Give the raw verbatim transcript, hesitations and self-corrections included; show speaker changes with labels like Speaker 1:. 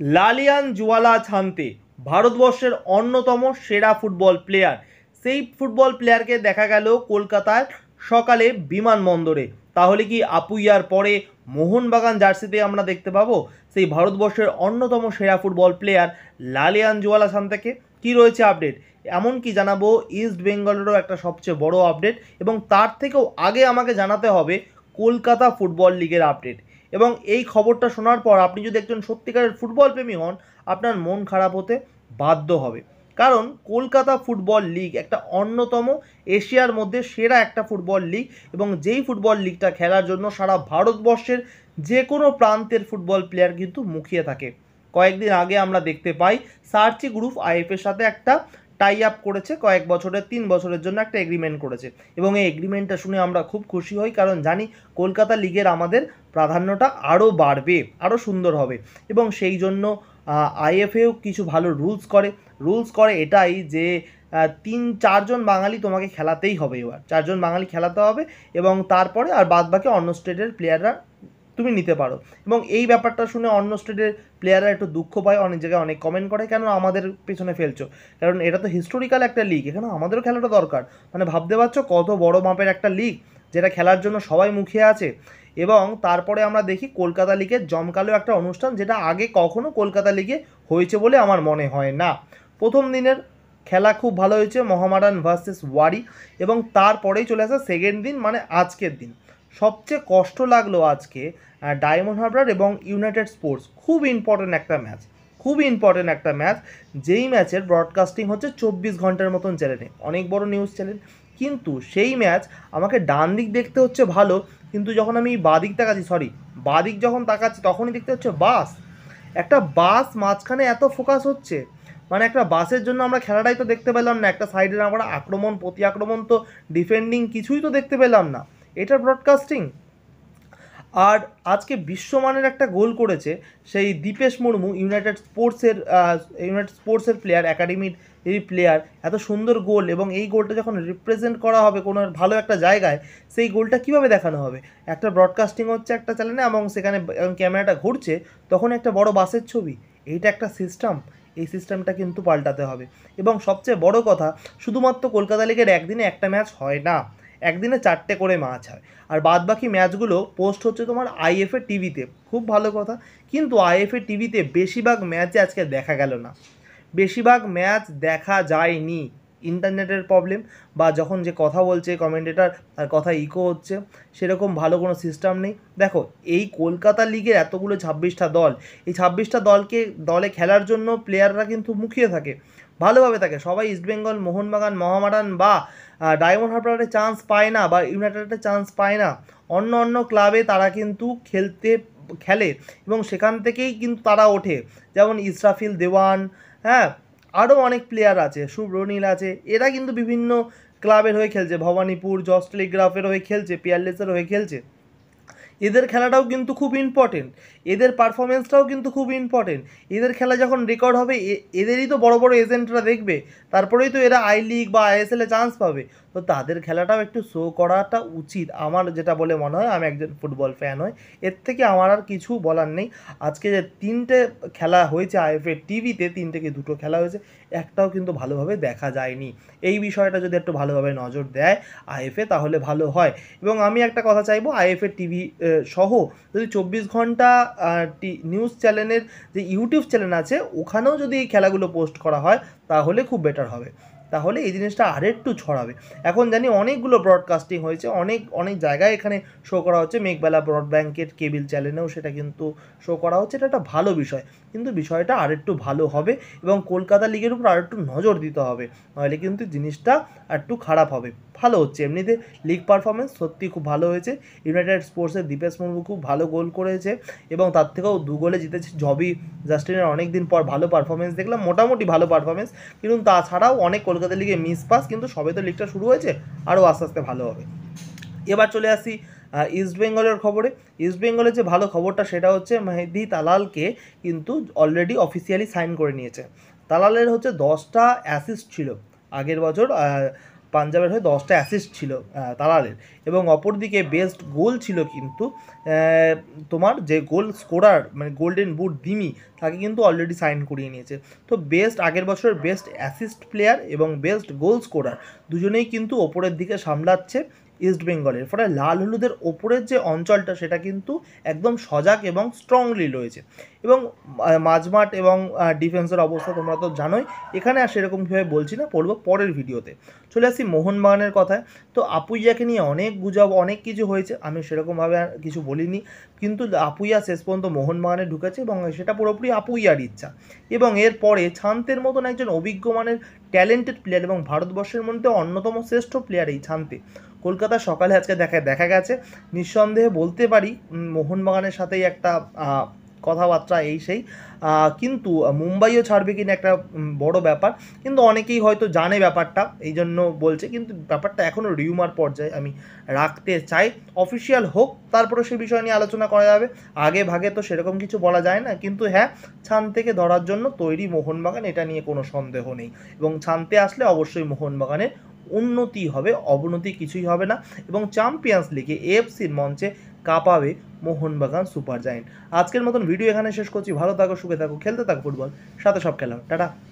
Speaker 1: লালিয়ান জুয়ালা ছানতে ভারতবর্ষের অন্যতম সেরা ফুটবল প্লেয়ার, সেই ফুটবল প্লেয়ারকে দেখা গেল কলকাতার সকালে বিমানবন্দরে। তাহলে কি আপুইয়ার পরে মোহনবাগান জার্সিতে আমরা দেখতে পাবো সেই ভারতবর্ষের অন্যতম সেরা ফুটবল প্লেয়ার লালিয়ান জুয়ালা ছানতেকে? কি রয়েছে আপডেট, এমনকি জানাবো ইস্ট বেঙ্গলেরও একটা সবচেয়ে বড় আপডেট, এবং তার থেকেও আগে আমাকে জানাতে হবে কলকাতা ফুটবল লিগের আপডেট। এবং এই খবরটা শোনার পর আপনি যদি একজন সত্যিকারের ফুটবল প্রেমী হন, আপনার মন খারাপ হতে বাধ্য হবে। কারণ কলকাতা ফুটবল লিগ একটা অন্যতম এশিয়ার মধ্যে সেরা একটা ফুটবল লিগ, এবং যেই ফুটবল লিগটা খেলার জন্য সারা ভারতবর্ষের যে কোনো প্রান্তের ফুটবল প্লেয়ার কিন্তু মুখিয়ে থাকে। কয়েকদিন আগে আমরা দেখতে পাই সার্চি গ্রুপ আইএফের সাথে একটা টাই আপ করেছে, কয়েক বছরের তিন বছরের জন্য একটা এগ্রিমেন্ট করেছে, এবং এই এগ্রিমেন্টটা শুনে আমরা খুব খুশি হই, কারণ জানি কলকাতা লিগের আমাদের প্রাধান্যটা আরও বাড়বে, আরও সুন্দর হবে। এবং সেই জন্য আইএফএও কিছু ভালো রুলস করে রুলস করে এটাই যে তিন চারজন বাঙালি তোমাকে খেলাতেই হবে, এবার চারজন বাঙালি খেলাতে হবে, এবং তারপরে আর বাদ বাকি অন্য স্টেটের প্লেয়াররা তুমি নিতে পারো। এবং এই ব্যাপারটা শুনে অন্য স্টেটের প্লেয়াররা একটু দুঃখ পায়, অনেক জায়গায় অনেক কমেন্ট করে, কেন আমাদের পেছনে ফেলছো? কারণ এটা তো হিস্টোরিক্যাল একটা লিগ, এখানে আমাদেরও খেলাটা দরকার। মানে ভাবতে পারছো কত বড় মাপের একটা লিগ, যেটা খেলার জন্য সবাই মুখিয়ে আছে। এবং তারপরে আমরা দেখি কলকাতা লিগের জমকালো একটা অনুষ্ঠান, যেটা আগে কখনো কলকাতা লিগে হয়েছে বলে আমার মনে হয় না। প্রথম দিনের খেলা খুব ভালো হয়েছে, মোহামেডান ভার্সেস ওয়ারি, এবং তারপরেই চলে আসে সেকেন্ড দিন, মানে আজকের দিন। সবচেয়ে কষ্ট লাগলো আজকে ডায়মন্ড হারবার এবং ইউনাইটেড স্পোর্টস, খুব ইম্পর্টেন্ট একটা ম্যাচ, খুব ইম্পর্টেন্ট একটা ম্যাচ, যেই ম্যাচের ব্রডকাস্টিং হচ্ছে চব্বিশ ঘন্টার মতন চ্যানেলে, অনেক বড় নিউজ চ্যানেল, কিন্তু সেই ম্যাচ আমাকে ডান দিক দেখতে হচ্ছে ভালো, কিন্তু যখন আমি বাদিক তাকাচ্ছি, সরি বাদিক যখন তাকাচ্ছি, তখনই দেখতে হচ্ছে বাস, একটা বাস মাঝখানে এত ফোকাস হচ্ছে, মানে একটা বাসের জন্য আমরা খেলাটাই তো দেখতে পেলাম না, একটা সাইডের আমরা আক্রমণ প্রতি আক্রমণ তো ডিফেন্ডিং কিছুই তো দেখতে পেলাম না, এটা ব্রডকাস্টিং। আর আজকে বিশ্বমানের একটা গোল করেছে সেই দীপেশ মুর্মু, ইউনাইটেড স্পোর্টসের ইউনাইটেড স্পোর্টসের প্লেয়ার, একাডেমির এই প্লেয়ার, এত সুন্দর গোল, এবং এই গোলটা যখন রিপ্রেজেন্ট করা হবে কোনো ভালো একটা জায়গায়, সেই গোলটা কীভাবে দেখানো হবে? একটা ব্রডকাস্টিং হচ্ছে একটা চ্যানেলে, এবং সেখানে ক্যামেরাটা ঘুরছে, তখন একটা বড় বাসের ছবি, এইটা একটা সিস্টেম, এই সিস্টেমটা কিন্তু পাল্টাতে হবে। এবং সবচেয়ে বড় কথা, শুধুমাত্র কলকাতা লিগের একদিনে একটা ম্যাচ হয় না, একদিনে চারটে করে ম্যাচ হয়, আর বাদ বাকি ম্যাচগুলো পোস্ট হচ্ছে তোমার আইএফএ টিভিতে, খুব ভালো কথা। কিন্তু আইএফএ টিভিতে বেশিরভাগ ম্যাচে আজকে দেখা গেল না, বেশিরভাগ ম্যাচ দেখা যায়নি, ইন্টারনেটের প্রবলেম, বা যখন যে কথা বলছে কমেন্টেটার তার কথা ইকো হচ্ছে, সেরকম ভালো কোনো সিস্টেম নেই। দেখো, এই কলকাতা লিগের এতগুলো ছাব্বিশটা দল, এই ছাব্বিশটা দলকে দলে খেলার জন্য প্লেয়াররা কিন্তু মুখিয়ে থাকে, ভালোভাবে থাকে, সবাই ইস্টবেঙ্গল, মোহনবাগান, মোহামেডান বা ডায়মন্ড হারবারে চান্স পায় না, বা ইউনাইটেডে চান্স পায় না, অন্য অন্য ক্লাবে তারা কিন্তু খেলতে খেলে, এবং সেখান থেকেই কিন্তু তারা ওঠে, যেমন ইসরাফিল দেওয়ান, হ্যাঁ, আরও অনেক প্লেয়ার আছে, শুভ্রনীল আছে, এরা কিন্তু বিভিন্ন ক্লাবের হয়ে খেলছে, ভবানীপুর, জস টেলিগ্রাফের হয়ে খেলছে, পিয়ারলেসের হয়ে খেলছে, এদের খেলাটাও কিন্তু খুব ইম্পর্টেন্ট, এদের পারফরমেন্সটাও কিন্তু খুব ইম্পর্টেন্ট। এদের খেলা যখন রেকর্ড হবে, এদেরই তো বড় বড় এজেন্টরা দেখবে, তারপরেই তো এরা আই লিগ বা আইএসএলে চান্স পাবে, তো তাদের খেলাটাও একটু শো করাটা উচিত, আমার যেটা বলে মনে হয়, আমি একজন ফুটবল ফ্যান হই, এর থেকে আমার আর কিছু বলার নেই। আজকে যে তিনটে খেলা হয়েছে আইএফএ টিভিতে, তিনটে কি দুটো খেলা হয়েছে, একটাও কিন্তু ভালোভাবে দেখা যায়নি, এই বিষয়টা যদি একটু ভালোভাবে নজর দেয় আইএফএ, তাহলে ভালো হয়। এবং আমি একটা কথা চাইবো, আইএফএ টিভি সহ যদি চব্বিশ ঘন্টা নিউজ চ্যানেলের যে ইউটিউব চ্যানেল আছে, ওখানেও যদি এই খেলাগুলো পোস্ট করা হয়, তাহলে খুব বেটার হবে, তাহলে এই জিনিসটা আরেকটু ছড়াবে। এখন জানি অনেকগুলো ব্রডকাস্টিং হয়েছে, অনেক অনেক জায়গায় এখানে শো করা হচ্ছে, মেঘবেলা ব্রডব্যাঙ্কের কেবিল চ্যানেলেও সেটা কিন্তু শো করা হচ্ছে, এটা একটা ভালো বিষয়, কিন্তু বিষয়টা আরেকটু ভালো হবে, এবং কলকাতা লিগের উপর আরেকটু নজর দিতে হবে, নাহলে কিন্তু জিনিসটা একটু খারাপ হবে। ভালো হচ্ছে এমনিতে লিগ পারফরমেন্স, সত্যি খুব ভালো হয়েছে, ইউনাইটেড স্পোর্টসের দীপেশ মুর্মু খুব ভালো গোল করেছে, এবং তার থেকেও দু গোলে জিতেছে জবি জাস্টিনের, অনেক দিন পর ভালো পারফরমেন্স দেখলাম, মোটামুটি ভালো পারফরমেন্স, কিন্তু তাছাড়াও অনেক কলকাতা লিগে মিস পাস, কিন্তু সবে তো লিগটা শুরু হয়েছে, আরও আস্তে আস্তে ভালো হবে। এবার চলে আসি ইস্টবেঙ্গলের খবরে। ইস্টবেঙ্গলের যে ভালো খবরটা সেটা হচ্ছে মেহেদি তালালকে কিন্তু অলরেডি অফিসিয়ালি সাইন করে নিয়েছে। তালালের হচ্ছে দশটা অ্যাসিস্ট ছিল আগের বছর পাঞ্জাবের হয়ে দশটা অ্যাসিস্ট ছিল তালালের, এবং অপরদিকে বেস্ট গোল ছিল কিন্তু তোমার যে গোল স্কোরার মানে গোল্ডেন বুট দিমি, তাকে কিন্তু অলরেডি সাইন করিয়ে নিয়েছে। তো বেস্ট আগের বছর বেস্ট অ্যাসিস্ট প্লেয়ার এবং বেস্ট গোল স্কোরার দুজনেই কিন্তু ওপরের দিকে সামলাচ্ছে ইস্ট বেঙ্গলের। ফলে লাল হলুদের ওপরের যে অঞ্চলটা সেটা কিন্তু একদম সজাগ এবং স্ট্রংলি রয়েছে। এবং মাঝমাঠ এবং ডিফেন্সের অবস্থা তোমরা তো জানোই, এখানে আর সেরকমভাবে বলছি না, পড়বো পরের ভিডিওতে। চলে আসি মোহনবাগানের কথায়। তো আপুইয়াকে নিয়ে অনেক গুজব অনেক কিছু হয়েছে, আমি সেরকমভাবে আর কিছু বলিনি, কিন্তু আপুইয়া শেষ পর্যন্ত মোহনবাগানে ঢুকেছে এবং সেটা পুরোপুরি আপুইয়ার ইচ্ছা। এবং এরপরে ছান্তের মতন একজন অভিজ্ঞ মানের ট্যালেন্টেড প্লেয়ার এবং ভারতবর্ষের মধ্যে অন্যতম শ্রেষ্ঠ প্লেয়ার এই ছান্তে কলকাতা সকালে আজকে দেখা দেখা গেছে। নিঃসন্দেহে বলতে পারি মোহনবাগানের সাথেই একটা কথাবার্তা এই সেই, কিন্তু মুম্বাইও ছাড়বে কিনা একটা বড় ব্যাপার, কিন্তু অনেকেই হয়তো জানে ব্যাপারটা এই জন্য বলছে, কিন্তু ব্যাপারটা এখনও রিউমার পর্যায়ে আমি রাখতে চাই। অফিসিয়াল হোক তারপরে সে বিষয় নিয়ে আলোচনা করা যাবে, আগে ভাগে তো সেরকম কিছু বলা যায় না। কিন্তু হ্যাঁ, ছান থেকে ধরার জন্য তৈরি মোহনবাগান, এটা নিয়ে কোনো সন্দেহ নেই। এবং ছানতে আসলে অবশ্যই মোহনবাগানের উন্নতি হবে, অবনতি কিছুই হবে না। এবং চ্যাম্পিয়ন্স লিগে এএফসির মঞ্চে কাঁপাবে মোহনবাগান সুপার জায়েন্ট। আজকের মতন ভিডিও এখানে শেষ করছি। ভালো থাকো, সুখে থাকো, খেলতে থাকো ফুটবল, সাথে সব খেলা। টাটা।